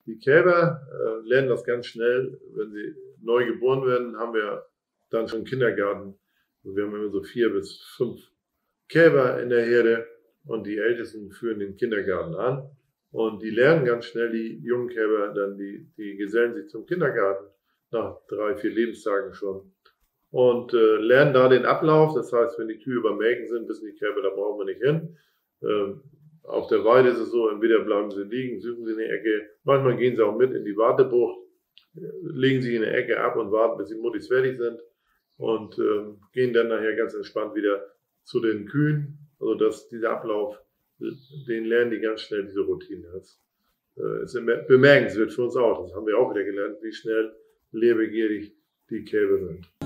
Die Kälber lernen das ganz schnell. Wenn sie neu geboren werden, haben wir dann schon Kindergarten. Wir haben immer so 4 bis 5 Kälber in der Herde und die Ältesten führen den Kindergarten an. Und die lernen ganz schnell, die jungen Kälber, dann die gesellen sich zum Kindergarten nach 3, 4 Lebenstagen schon. Und lernen da den Ablauf. Das heißt, wenn die Kühe über Melken sind, wissen die Kälber, da brauchen wir nicht hin. Auf der Weide ist es so, entweder bleiben sie liegen, suchen sie eine Ecke. Manchmal gehen sie auch mit in die Wartebucht, legen sich in eine Ecke ab und warten, bis die Muttis fertig sind. Und gehen dann nachher ganz entspannt wieder zu den Kühen. Also dieser Ablauf, den lernen die ganz schnell, diese Routine. Das ist bemerkenswert für uns auch. Das haben wir auch wieder gelernt, wie schnell lebendigierig die Kälber sind.